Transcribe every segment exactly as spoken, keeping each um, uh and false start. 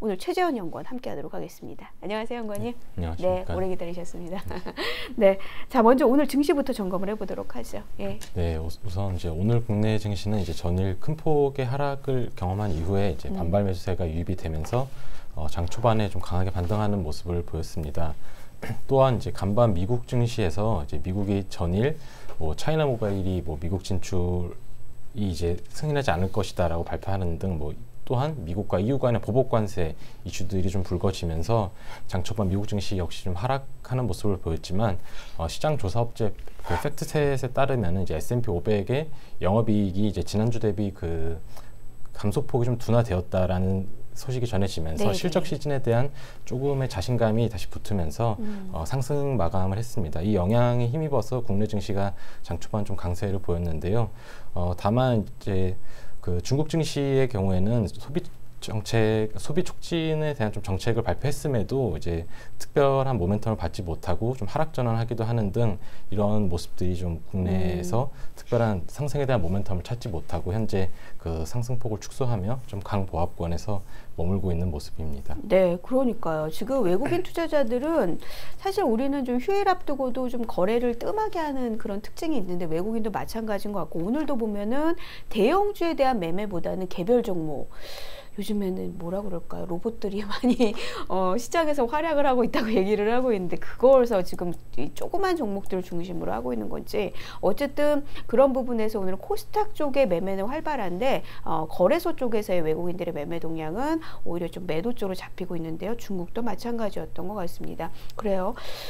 오늘 최재원 연구원 함께하도록 하겠습니다. 안녕하세요, 연구원님. 네, 안녕하십니까. 네, 오래 기다리셨습니다. 네, 자 먼저 오늘 증시부터 점검을 해보도록 하죠. 예. 네, 우선 이제 오늘 국내 증시는 이제 전일 큰 폭의 하락을 경험한 이후에 이제 반발 매수세가 유입이 되면서 어, 장 초반에 좀 강하게 반등하는 모습을 보였습니다. 또한 이제 간밤 미국 증시에서 이제 미국이 전일 뭐 차이나 모바일이 뭐 미국 진출이 이제 승인하지 않을 것이다라고 발표하는 등 뭐 또한 미국과 이유 간의 보복 관세 이슈들이 좀 불거지면서 장 초반 미국 증시 역시 좀 하락하는 모습을 보였지만 어, 시장 조사 업체 그 팩트셋에 따르면은 이제 에스 앤 피 오백의 영업이익이 이제 지난주 대비 그 감소폭이 좀 둔화되었다라는 소식이 전해지면서 네네. 실적 시즌에 대한 조금의 자신감이 다시 붙으면서 음. 어, 상승 마감을 했습니다. 이 영향에 힘입어서 국내 증시가 장 초반 좀 강세를 보였는데요. 어, 다만 이제 그 중국 증시의 경우에는 소비 정책, 소비 촉진에 대한 좀 정책을 발표했음에도 이제 특별한 모멘텀을 받지 못하고 좀 하락 전환하기도 하는 등 이런 모습들이 좀 국내에서 음. 특별한 상승에 대한 모멘텀을 찾지 못하고 현재 그 상승폭을 축소하며 좀 강보합권에서 머물고 있는 모습입니다. 네, 그러니까요. 지금 외국인 투자자들은 사실 우리는 좀 휴일 앞두고도 좀 거래를 뜸하게 하는 그런 특징이 있는데 외국인도 마찬가지인 것 같고 오늘도 보면은 대형주에 대한 매매보다는 개별 종목 요즘에는 뭐라 그럴까요? 로봇들이 많이 어, 시장에서 활약을 하고 있다고 얘기를 하고 있는데 그걸서 지금 이 조그만 종목들을 중심으로 하고 있는 건지 어쨌든 그런 부분에서 오늘 코스닥 쪽의 매매는 활발한데 어, 거래소 쪽에서의 외국인들의 매매 동향은 오히려 좀 매도 쪽으로 잡히고 있는데요. 중국도 마찬가지였던 것 같습니다. 그래요.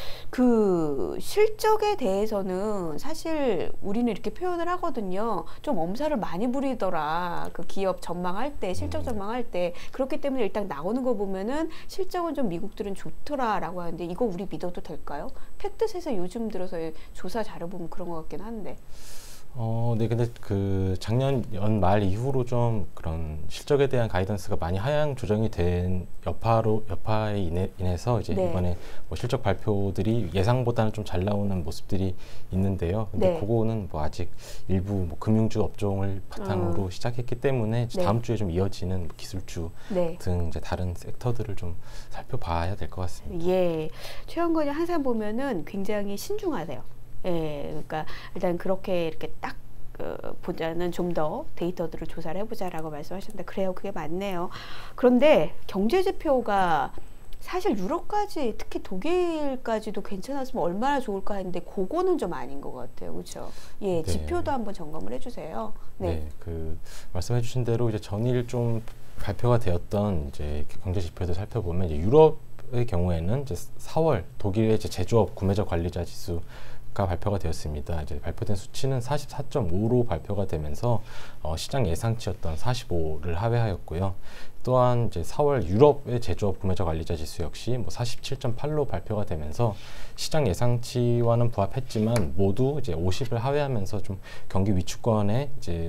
그 실적에 대해서는 사실 우리는 이렇게 표현을 하거든요. 좀 엄살을 많이 부리더라. 그 기업 전망할 때 실적 전망할 때 그렇기 때문에 일단 나오는 거 보면은 실적은 좀 미국들은 좋더라라고 하는데 이거 우리 믿어도 될까요? 팩트셋에 요즘 들어서 조사 자료 보면 그런 것 같긴 한데. 어, 네, 근데 그 작년 연말 이후로 좀 그런 실적에 대한 가이던스가 많이 하향 조정이 된 여파로 여파에 인해, 인해서 이제 네. 이번에 뭐 실적 발표들이 예상보다는 좀 잘 나오는 모습들이 있는데요. 근데 네. 그거는 뭐 아직 일부 뭐 금융주 업종을 바탕으로 음. 시작했기 때문에 네. 다음 주에 좀 이어지는 기술주 네. 등 이제 다른 섹터들을 좀 살펴봐야 될 것 같습니다. 예, 최연건이 항상 보면은 굉장히 신중하세요. 예, 그러니까 일단 그렇게 이렇게 딱 어, 보자는 좀 더 데이터들을 조사를 해보자라고 말씀하셨는데 그래요, 그게 맞네요. 그런데 경제 지표가 사실 유럽까지 특히 독일까지도 괜찮았으면 얼마나 좋을까 했는데 그거는 좀 아닌 것 같아요, 그렇죠? 예, 네. 지표도 한번 점검을 해주세요. 네, 네 그 말씀해주신 대로 이제 전일 좀 발표가 되었던 이제 경제 지표들 살펴보면 이제 유럽의 경우에는 이제 사월 독일의 이제 제조업 구매자 관리자 지수 가 발표가 되었습니다. 이제 발표된 수치는 사십사 점 오로 발표가 되면서 어, 시장 예상치였던 사십오를 하회하였고요. 또한 이제 사월 유럽의 제조업 구매자 관리자 지수 역시 뭐 사십칠 점 팔로 발표가 되면서 시장 예상치와는 부합했지만 모두 이제 오십을 하회하면서 좀 경기 위축권에 이제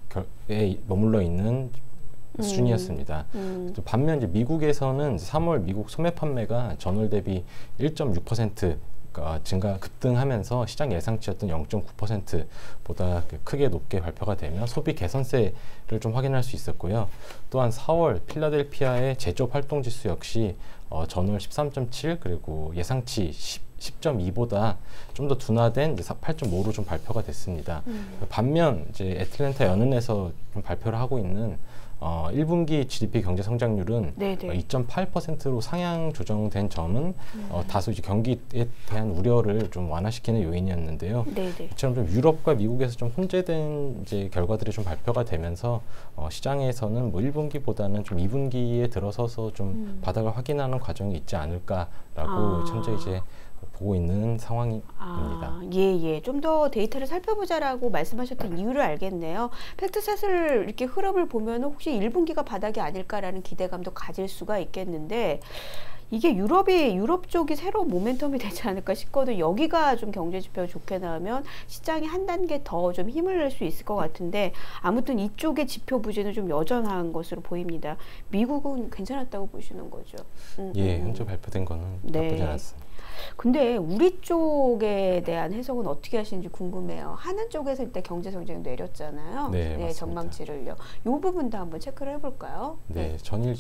결에 머물러 있는 음. 수준이었습니다. 음. 반면 이제 미국에서는 삼월 미국 소매 판매가 전월 대비 일 점 육 퍼센트 증가 급등하면서 시장 예상치였던 영 점 구 퍼센트보다 크게 높게 발표가 되며 소비 개선세를 좀 확인할 수 있었고요. 또한 사월 필라델피아의 제조업 활동 지수 역시 어, 전월 십삼 점 칠 그리고 예상치 십 점 이보다 좀 더 둔화된 팔 점 오로 좀 발표가 됐습니다. 음. 반면 이제 애틀랜타 연은에서 좀 발표를 하고 있는 어, 일 분기 지디피 경제 성장률은 어, 이 점 팔 퍼센트로 상향 조정된 점은 음. 어, 다소 이제 경기에 대한 우려를 좀 완화시키는 요인이었는데요. 네네. 이처럼 좀 유럽과 미국에서 좀 혼재된 이제 결과들이 좀 발표가 되면서 어, 시장에서는 뭐 일 분기보다는 좀 이 분기에 들어서서 좀 음. 바닥을 확인하는 과정이 있지 않을까라고 아. 현재 이제 보고 있는 상황입니다. 아, 예, 예. 좀 더 데이터를 살펴보자라고 말씀하셨던 이유를 알겠네요. 팩트셋을 이렇게 흐름을 보면 혹시 일 분기가 바닥이 아닐까라는 기대감도 가질 수가 있겠는데 이게 유럽이 유럽 쪽이 새로운 모멘텀이 되지 않을까 싶거든. 여기가 좀 경제 지표가 좋게 나오면 시장이 한 단계 더 좀 힘을 낼 수 있을 것 같은데 아무튼 이쪽의 지표 부진은 좀 여전한 것으로 보입니다. 미국은 괜찮았다고 보시는 거죠? 음, 예, 현재 발표된 거는 네. 나쁘지 않았습니다. 근데 우리 쪽에 대한 해석은 어떻게 하시는지 궁금해요. 하는 쪽에서 일단 경제 성장이 내렸잖아요. 네, 네 전망치를요. 이 부분도 한번 체크를 해볼까요? 네, 전일 이제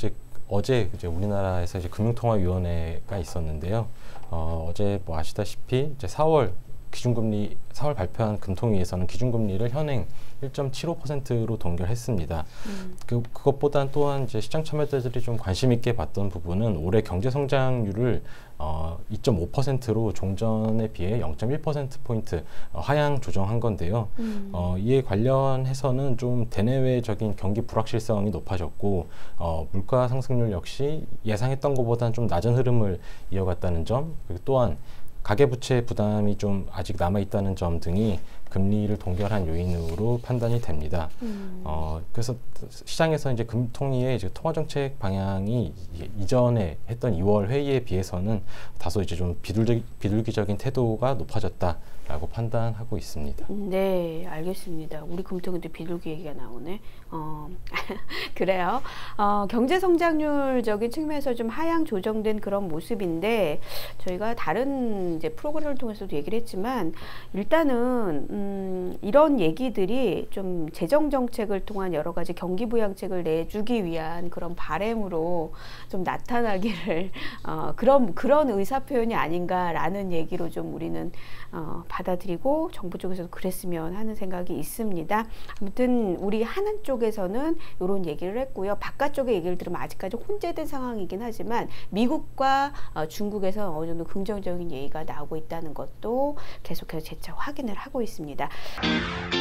어제 이제 우리나라에서 이제 금융통화위원회가 있었는데요. 어, 어제 뭐 아시다시피 이제 사월 기준금리 사월 발표한 금통위에서는 기준금리를 현행 일 점 칠오 퍼센트로 동결했습니다. 음. 그, 그것보단 또한 이제 시장 참여자들이 좀 관심 있게 봤던 부분은 올해 경제 성장률을 어, 이 점 오 퍼센트로 종전에 비해 영 점 일 퍼센트 포인트 어, 하향 조정한 건데요. 음. 어, 이에 관련해서는 좀 대내외적인 경기 불확실성이 높아졌고 어, 물가 상승률 역시 예상했던 것보다는 좀 낮은 흐름을 이어갔다는 점, 그리고 또한 가계부채 부담이 좀 아직 남아있다는 점 등이 금리를 동결한 요인으로 판단이 됩니다. 음. 어, 그래서 시장에서 이제 금통위의 이제 통화정책 방향이 이전에 했던 이월 회의에 비해서는 다소 이제 좀 비둘기, 비둘기적인 태도가 높아졌다라고 판단하고 있습니다. 네, 알겠습니다. 우리 금통위도 비둘기 얘기가 나오네. 어, 그래요. 어, 경제 성장률적인 측면에서 좀 하향 조정된 그런 모습인데 저희가 다른 이제 프로그램을 통해서도 얘기를 했지만 일단은 음, 이런 얘기들이 좀 재정 정책을 통한 여러 가지 경기 부양책을 내주기 위한 그런 바램으로 좀 나타나기를 어, 그런 그런 의사 표현이 아닌가라는 얘기로 좀 우리는 어, 받아들이고 정부 쪽에서도 그랬으면 하는 생각이 있습니다. 아무튼 우리 하는 쪽에서는 이런 얘기를 했고요. 바깥쪽의 얘기를 들으면 아직까지 혼재된 상황이긴 하지만 미국과 어, 중국에서 어느 정도 긍정적인 얘기가 나오고 있다는 것도 계속해서 재차 확인을 하고 있습니다.